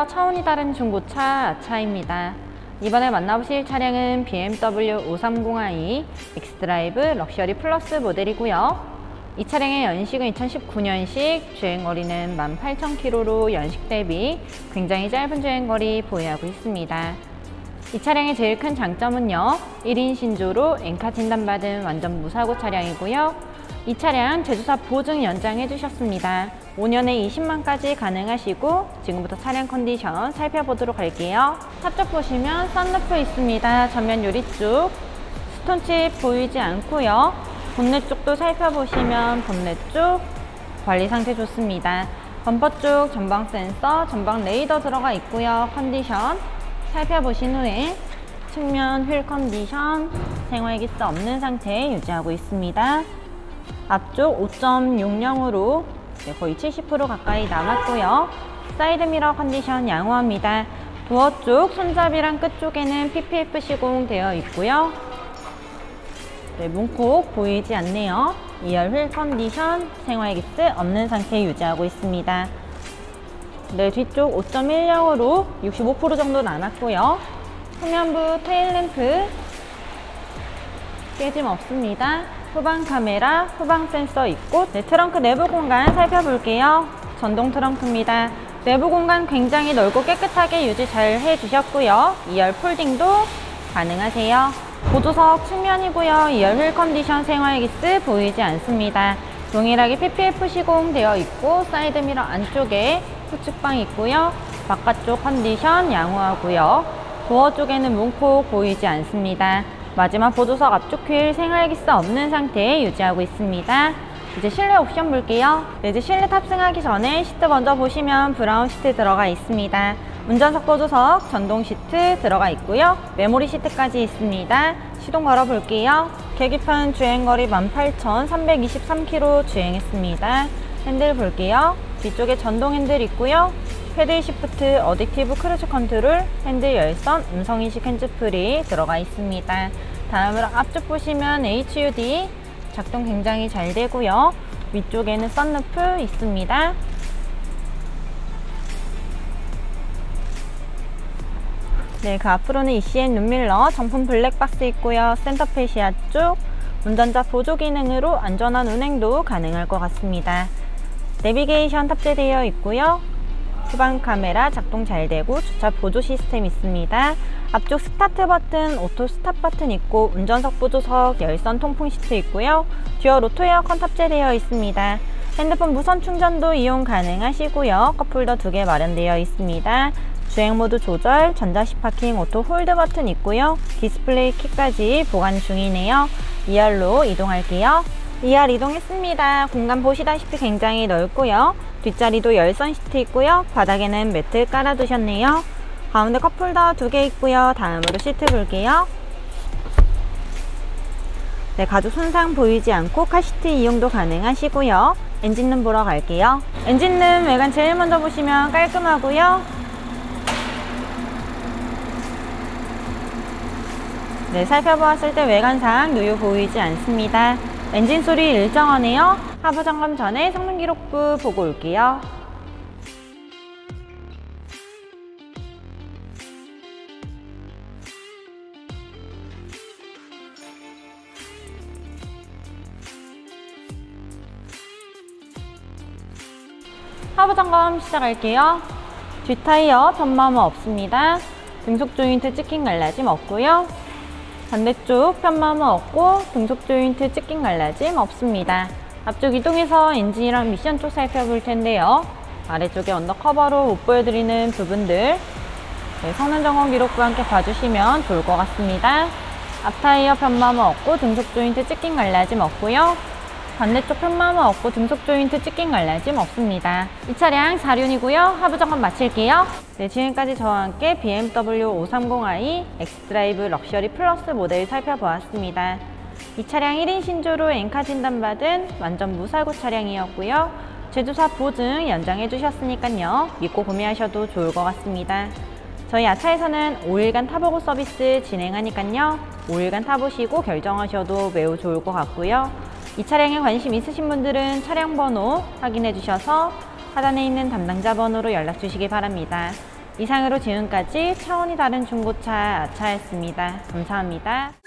안녕하세요. 차원이 다른 중고차 아차입니다. 이번에 만나보실 차량은 BMW 530i 엑스드라이브 럭셔리 플러스 모델이고요. 이 차량의 연식은 2019년식, 주행거리는 18,000km로 연식 대비 굉장히 짧은 주행거리 보유하고 있습니다. 이 차량의 제일 큰 장점은요, 1인 신조로 엔카 진단받은 완전 무사고 차량이고요. 이 차량 제조사 보증 연장해 주셨습니다. 5년에 20만까지 가능하시고 지금부터 차량 컨디션 살펴보도록 할게요. 차쪽 보시면 썬루프 있습니다. 전면 유리 쪽 스톤칩 보이지 않고요. 본넷 쪽도 살펴보시면 본넷 쪽 관리 상태 좋습니다. 범퍼 쪽 전방 센서, 전방 레이더 들어가 있고요. 컨디션 살펴보신 후에 측면 휠 컨디션 생활기스 없는 상태 유지하고 있습니다. 앞쪽 5.60으로 거의 70% 가까이 남았고요. 사이드미러 컨디션 양호합니다. 도어 쪽 손잡이랑 끝 쪽에는 PPF 시공 되어 있고요. 문콕 보이지 않네요. 2열 휠 컨디션 생활기스 없는 상태 유지하고 있습니다. 뒤쪽 5.10으로 65% 정도 남았고요. 후면부 테일램프 깨짐 없습니다. 후방 카메라, 후방 센서 있고, 트렁크 내부 공간 살펴볼게요. 전동 트렁크입니다. 내부 공간 굉장히 넓고 깨끗하게 유지 잘 해주셨고요. 2열 폴딩도 가능하세요. 보조석 측면이고요. 2열 휠 컨디션 생활기스 보이지 않습니다. 동일하게 PPF 시공되어 있고, 사이드미러 안쪽에 후측방 있고요. 바깥쪽 컨디션 양호하고요. 도어 쪽에는 문콕 보이지 않습니다. 마지막 보조석 앞쪽 휠 생활기스 없는 상태 유지하고 있습니다. 이제 실내 옵션 볼게요. 이제 실내 탑승하기 전에 시트 먼저 보시면 브라운 시트 들어가 있습니다. 운전석 보조석 전동 시트 들어가 있고요. 메모리 시트까지 있습니다. 시동 걸어 볼게요. 계기판 주행거리 18,323km 주행했습니다. 핸들 볼게요. 뒤쪽에 전동 핸들 있고요. 패들 시프트, 어댑티브 크루즈 컨트롤, 핸들 열선, 음성인식 핸즈프리 들어가 있습니다. 다음으로 앞쪽 보시면 HUD 작동 굉장히 잘 되고요. 위쪽에는 썬루프 있습니다. 그 앞으로는 ECN 룸밀러, 정품 블랙박스 있고요. 센터페시아 쪽 운전자 보조 기능으로 안전한 운행도 가능할 것 같습니다. 내비게이션 탑재되어 있고요. 후방 카메라 작동 잘 되고 주차 보조 시스템 있습니다. 앞쪽 스타트 버튼, 오토 스탑 버튼 있고 운전석 보조석, 열선 통풍 시트 있고요. 듀얼 오토 에어컨 탑재되어 있습니다. 핸드폰 무선 충전도 이용 가능하시고요. 컵홀더 2개 마련되어 있습니다. 주행 모드 조절, 전자식 파킹, 오토 홀드 버튼 있고요. 디스플레이 키까지 보관 중이네요. 2열로 이동할게요. 2열 이동했습니다. 공간 보시다시피 굉장히 넓고요. 뒷자리도 열선 시트 있고요. 바닥에는 매트 깔아두셨네요. 가운데 컵홀더 2개 있고요. 다음으로 시트 볼게요. 가죽 손상 보이지 않고 카시트 이용도 가능하시고요. 엔진룸 보러 갈게요. 엔진룸 외관 제일 먼저 보시면 깔끔하고요. 살펴보았을 때 외관상 누유 보이지 않습니다. 엔진 소리 일정하네요. 하부 점검 전에 성능 기록부 보고 올게요. 하부 점검 시작할게요. 뒷타이어 편마모 없습니다. 등속 조인트 찍힌 갈라짐 없고요. 반대쪽 편마모 없고 등속 조인트 찍힌 갈라짐 없습니다. 앞쪽 이동해서 엔진이랑 미션 쪽 살펴볼 텐데요. 아래쪽에 언더커버로 못 보여드리는 부분들 성능 점검 기록부와 함께 봐주시면 좋을 것 같습니다. 앞타이어 편마모 없고 등속 조인트 찍힌 갈라짐 없고요. 반대쪽 편마모 없고 등속 조인트 찍힌 갈라짐 없습니다. 이 차량 4륜이고요. 하부 점검 마칠게요. 지금까지 저와 함께 BMW 530i 엑스드라이브 럭셔리 플러스 모델 살펴보았습니다. 이 차량 1인 신조로 엔카 진단받은 완전 무사고 차량이었고요. 제조사 보증 연장해 주셨으니까요. 믿고 구매하셔도 좋을 것 같습니다. 저희 아차에서는 5일간 타보고 서비스 진행하니까요. 5일간 타보시고 결정하셔도 매우 좋을 것 같고요. 이 차량에 관심 있으신 분들은 차량 번호 확인해 주셔서 하단에 있는 담당자 번호로 연락 주시기 바랍니다. 이상으로 지금까지 차원이 다른 중고차 아차였습니다. 감사합니다.